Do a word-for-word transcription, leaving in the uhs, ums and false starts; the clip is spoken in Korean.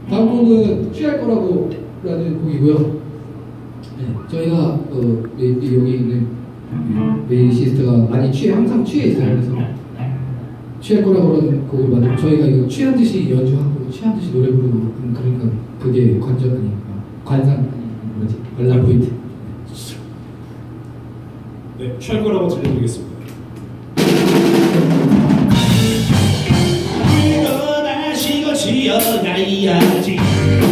다음 곡은 취할 거라고 라는 곡이고요. 네, 저희가 어, 여기 있는 베이시스트가 많이 취해, 항상 취해 있어요. 그래서 취할 거라고라는 곡을 만들고 저희가 이거 취한 듯이 연주하고 취한 듯이 노래 부르고 그러니까 그게 관전 아닌가, 관상 아니 뭐지, 관람 포인트. 네, 취할 거라고 들려드리겠습니다. 이거 마시고 지어가야지.